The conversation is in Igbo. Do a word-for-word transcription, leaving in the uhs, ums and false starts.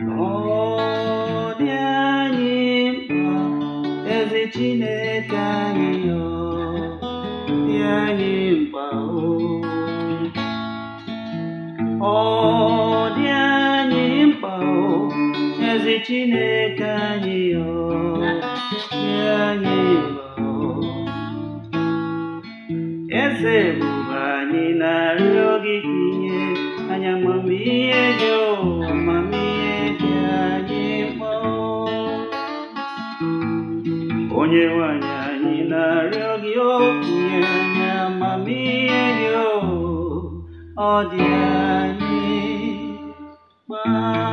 ọ dị anyị mkpa ezi Chineke anyị ọ dị anyị mkpa ọ dị anyị mkpa ezi Chineke anyị ọ dị anyị mkpa eze ebube anyị na-arịọ gị tinye anyị amamihe gị amamihe gị anyị mkpa onye nwanyị anyị na-arịọ gị tinye anyị amamihe gị ọ dị anyị mkpa.